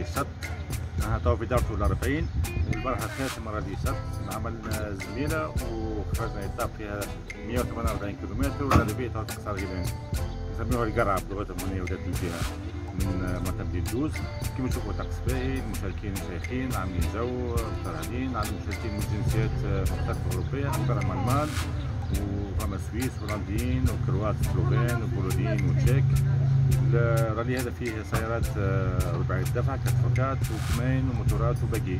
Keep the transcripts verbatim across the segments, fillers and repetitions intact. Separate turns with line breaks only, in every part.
الشط. أنا تو في دورته الأربعين، والمرحلة الثالثة من رالي الشط. عملنا زميلة وخرجنا إطار فيها مئة وثمانية وأربعين كيلومتر، والغالبية تو تقصر جدا. نسميوها القرعة بلغتهم هنا ولاد الجهة من مرتبة الدوز. كيما تشوفوا طقس باهي، المشاركين شيخين عاملين جو فرحانين، على المشاركين من جنسيات مختلفة أوروبية، أكثرهم ألمان وفما سويس هولنديين وكروات سلوفين وبولونيين وتشيك. الرالي هذا فيه سيارات رباعية دفع كاتفوكات وكمين وموتورات وباقي.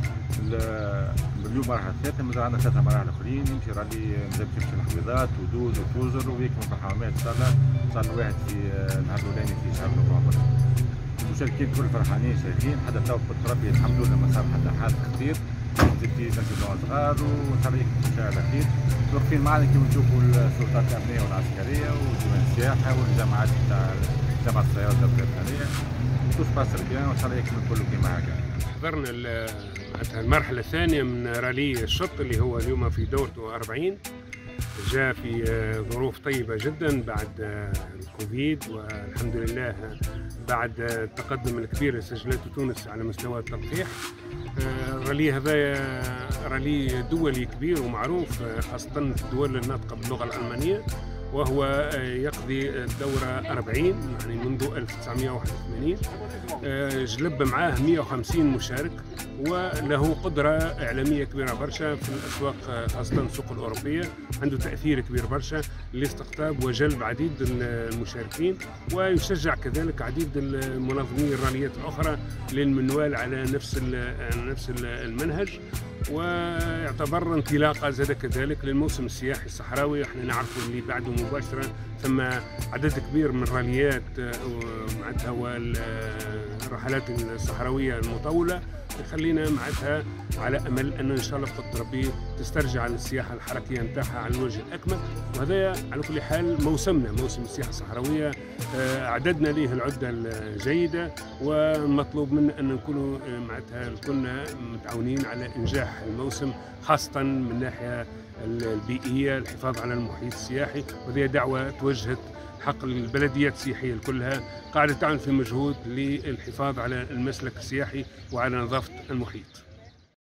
اليوم مرحلة ثالثة، مازال عندنا ثلاثة مراحل أخرين. يمشي رالي مازال يمشي الحويضات ودوز وتوزر ويكمل في الحرمات إن شاء الله. إن شاء الله الواحد في النهار الأولاني في شهر نوفمبر. المشاركين كل فرحانين شايفين، حتى تو قلت ربي الحمد لله ما صار حتى حادث خطير. في ناس صغار وإن شاء الله يكون شارع الأخير. واقفين معنا كيما تشوفوا السلطات الأمنية والعسكرية وديوان السياحة والجامعات تاع جامعة السيارات البريطانية. توس باسر بيان وإن شاء الله يكمل كله كيما هكا.
حضرنا المرحلة الثانية من رالي الشط اللي هو اليوم في دورته أربعين. جاء في ظروف طيبة جدا بعد الكوفيد، والحمد لله بعد التقدم الكبير اللي سجلته تونس على مستوى التلقيح. الرالي هذا رالي دولي كبير ومعروف خاصة في الدول الناطقة باللغة الألمانية، وهو يقضي الدورة أربعين يعني منذ ألف وتسعمئة وواحد وثمانين. جلب معاه مئة وخمسين مشارك، وله قدرة إعلامية كبيرة برشا في الأسواق خاصة السوق الأوروبية. عنده تأثير كبير برشا لاستقطاب وجلب عديد المشاركين، ويشجع كذلك عديد المنظمين الراليات الأخرى للمنوال على نفس نفس المنهج، ويعتبر انطلاقة زاد كذلك للموسم السياحي الصحراوي. احنا نعرفوا اللي بعده مباشرة ثم عدد كبير من الراليات معناتها والرحلات الصحراوية المطولة، يخلينا معناتها على امل ان ان شاء الله بقدر ربي تسترجع السياحه الحركيه نتاعها على الوجه الاكمل. وهذا على كل حال موسمنا، موسم السياحه الصحراويه اعددنا ليه العده الجيده، والمطلوب منا ان نكونوا معناتها كنا متعاونين على انجاح الموسم، خاصه من الناحيه البيئيه، الحفاظ على المحيط السياحي. وهذه دعوه توجهت حق البلديات السياحية كلها قاعدة تعمل في مجهود للحفاظ على المسلك السياحي وعلى نظافة المحيط.